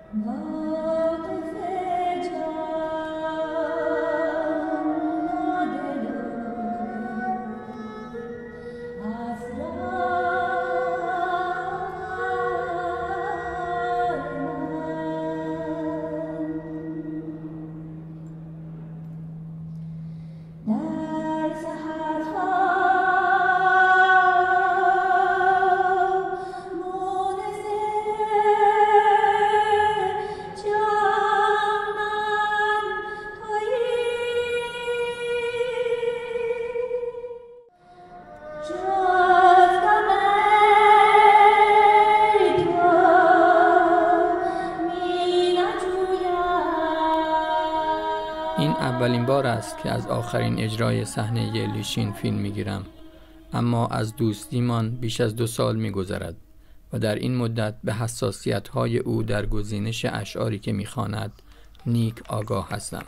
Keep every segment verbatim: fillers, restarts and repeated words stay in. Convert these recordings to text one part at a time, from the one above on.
این اولین بار است که از آخرین اجرای صحنه لیشین فیلم میگیرم، اما از دوستیمان بیش از دو سال میگذرد و در این مدت به حساسیت‌های او در گزینش اشعاری که میخواند نیک آگاه هستم.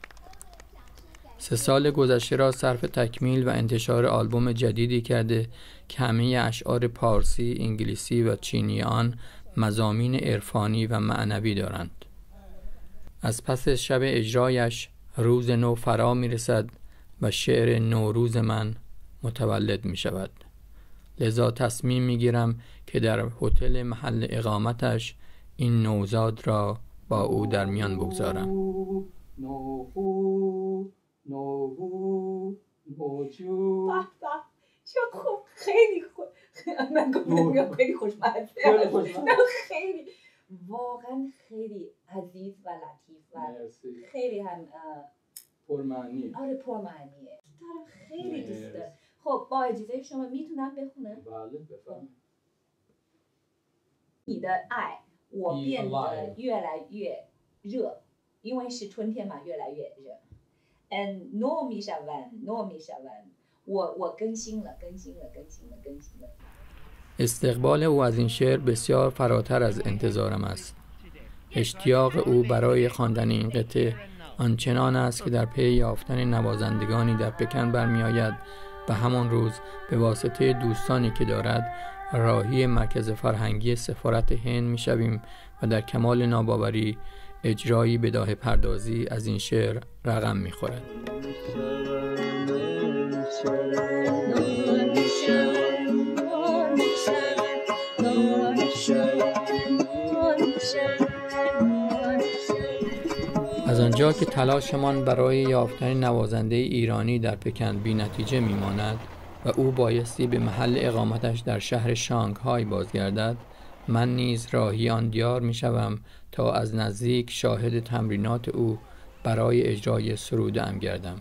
سه سال گذشته را صرف تکمیل و انتشار آلبوم جدیدی کرده که همه اشعار پارسی، انگلیسی و چینی آن مضامین عرفانی و معنوی دارند. از پس شب اجرایش روز نو فرا می رسد و شعر نوروز من متولد می شود. لذا تصمیم می گیرم که در هتل محل اقامتش این نوزاد را با او در میان بگذارم. چه خوب، خیلی خوب. من گفتم خیلی خوشمزه، خیلی واقعا خیلی عزیز و لطیف و خیلی هم پرمعنی. آره پرمعنیه. دارم خیلی دوست دارم. خب با اجازه شما میتونم بخونم؟ بله بفرمایید. 你的爱我变得越来越热，因为是春天嘛，越来越热。嗯，糯米小丸，糯米小丸，我我更新了，更新了，更新了，更新了。 استقبال او از این شعر بسیار فراتر از انتظارم است. اشتیاق او برای خواندن این قطعه آنچنان است که در پی یافتن نوازندگانی در پکن برمی آید و همان روز به واسطه دوستانی که دارد راهی مرکز فرهنگی سفارت هند می شویم و در کمال ناباوری اجرایی بداهه پردازی از این شعر رقم می خورد. از آنجا که تلاشمان برای یافتن نوازنده ایرانی در پکن بی نتیجه می ماند و او بایستی به محل اقامتش در شهر شانگهای بازگردد، من نیز راهی آن دیار می شوم تا از نزدیک شاهد تمرینات او برای اجرای سروده‌ام گردم.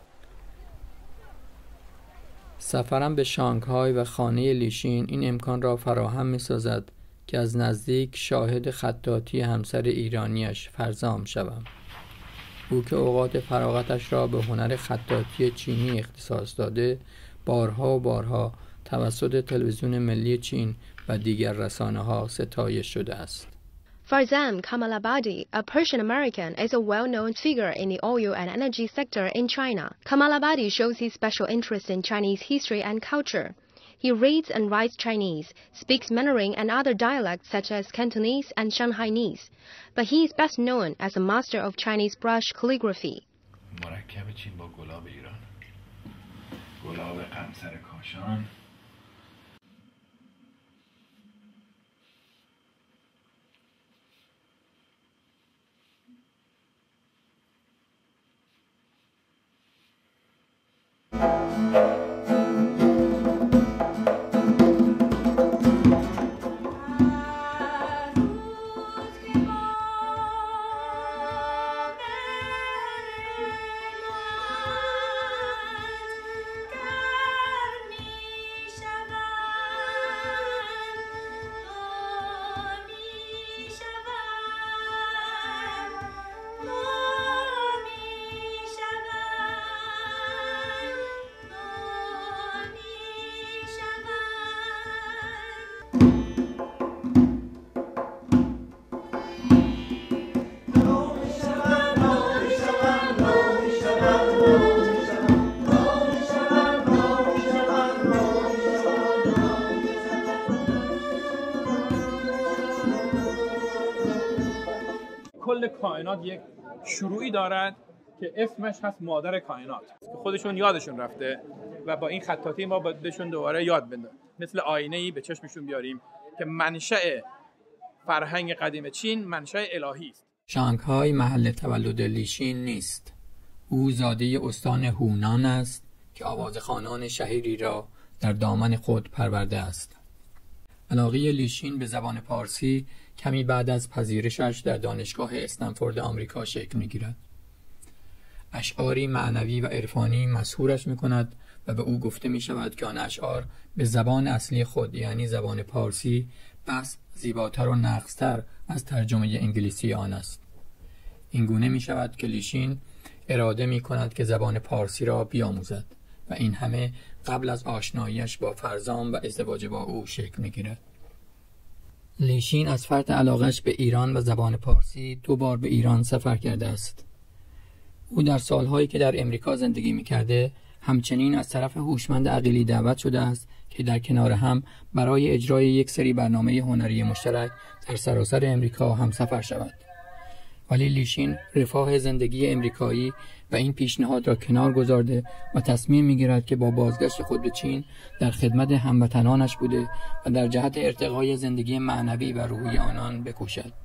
سفرم به شانگهای و خانه لیشین این امکان را فراهم می سازد که از نزدیک شاهد خطاطی همسر ایرانیش فرزام شوم. او که اوقات فراغتش را به هنر خطاطی چینی اختصاص داده، بارها و بارها توسط تلویزیون ملی چین و دیگر رسانه‌ها ستایش شده است. Farzam Kamalabadi, a Persian American, is a well-known figure in the oil and energy sector in China. Kamalabadi shows his special interest in Chinese history and culture. He reads and writes Chinese, speaks Mandarin and other dialects such as Cantonese and Shanghainese, but he is best known as a master of Chinese brush calligraphy. مرکب چین با گلاب ایران، گلاب قمصر کاشان. No کل کائنات یک شروعی دارد که اسمش هست مادر کائنات که خودشون یادشون رفته و با این خطاطی ما باید بهشون دوباره یاد بدیم، مثل آینه‌ای به چشمشون بیاریم که منشأ فرهنگ قدیم چین منشأ الهی است. شانگهای محل تولد لیشین نیست. او زاده استان هونان است که آوازخوانان شهیری را در دامن خود پرورده است. علاقه لیشین به زبان پارسی کمی بعد از پذیرشش در دانشگاه استنفورد آمریکا شکل می‌گیرد. اشعاری معنوی و عرفانی مسحورش می‌کند و به او گفته می‌شود که آن اشعار به زبان اصلی خود یعنی زبان پارسی بس زیباتر و نغزتر از ترجمه انگلیسی آن است. این گونه می‌شود که لیشین اراده می‌کند که زبان پارسی را بیاموزد و این همه قبل از آشناییش با فرزام و ازدواج با او شکل می‌گیرد. لیشین از فرط علاقش به ایران و زبان پارسی دو بار به ایران سفر کرده است. او در سالهایی که در امریکا زندگی می‌کرده همچنین از طرف هوشمند عقیلی دعوت شده است که در کنار هم برای اجرای یک سری برنامه هنری مشترک در سراسر امریکا هم سفر شود. ولی لیشین رفاه زندگی امریکایی و این پیشنهاد را کنار گذارده و تصمیم می‌گیرد که با بازگشت خود به چین در خدمت هموطنانش بوده و در جهت ارتقای زندگی معنوی و روحی آنان بکوشد.